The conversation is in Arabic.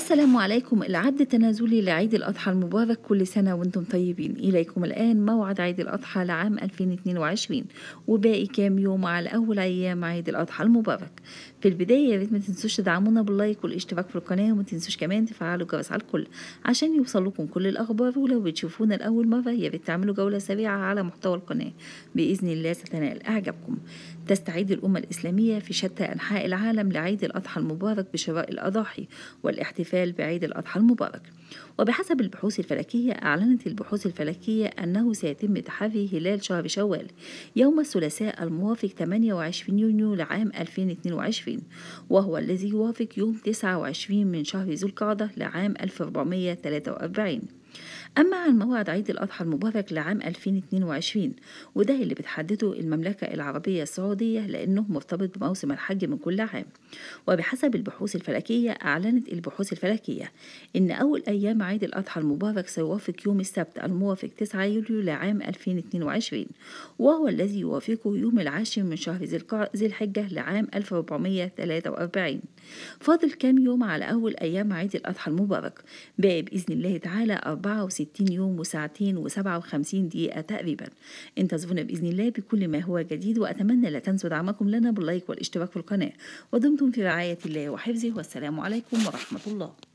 السلام عليكم. العد التنازلي لعيد الأضحى المبارك، كل سنة وانتم طيبين. إليكم الآن موعد عيد الأضحى لعام 2022 وباقي كام يوم على أول أيام عيد الأضحى المبارك. في البداية يا ريت ما تنسوش تدعمونا باللايك والاشتراك في القناة، وما تنسوش كمان تفعلوا الجرس على الكل عشان يوصلكم كل الأخبار. ولو بتشوفونا لأول مرة يا ريت تعملوا جولة سريعة على محتوى القناة، بإذن الله ستنال إعجابكم. تستعد الأمة الإسلامية في شتى أنحاء العالم لعيد الأضحى المبارك بشراء الأضاحي والاحتفال بعيد الأضحى المبارك. وبحسب البحوث الفلكية، أعلنت البحوث الفلكية أنه سيتم تحري هلال شهر شوال يوم الثلاثاء الموافق 28 يونيو لعام 2022، وهو الذي يوافق يوم 29 من شهر ذو القعدة لعام 1443. أما عن موعد عيد الأضحى المبارك لعام 2022، وده اللي بتحدده المملكة العربية السعودية لأنه مرتبط بموسم الحج من كل عام. وبحسب البحوث الفلكية، أعلنت البحوث الفلكية إن أول أيام عيد الأضحى المبارك سيوافق يوم السبت الموافق 9 يوليو لعام 2022، وهو الذي يوافقه يوم العاشر من شهر ذي الحجة لعام 1443. فاضل كام يوم على أول أيام عيد الأضحى المبارك، باقي بإذن الله تعالى 64 يوم وساعتين و57 دقيقة تقريبا. انتظرونا بإذن الله بكل ما هو جديد، وأتمنى لا تنسوا دعمكم لنا باللايك والاشتراك في القناة. ودمتم في رعاية الله وحفظه، والسلام عليكم ورحمة الله.